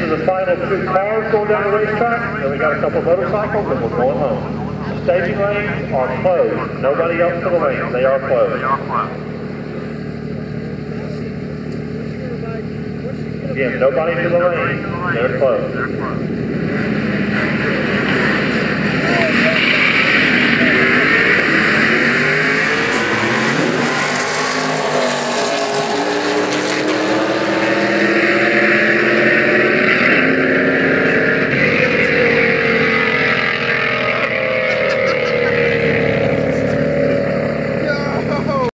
are the final 2 cars going down the racetrack, and we got a couple motorcycles, and we're going home. The staging lanes are closed. Nobody else to the lanes. They are closed. Again, nobody to the lanes. They're closed.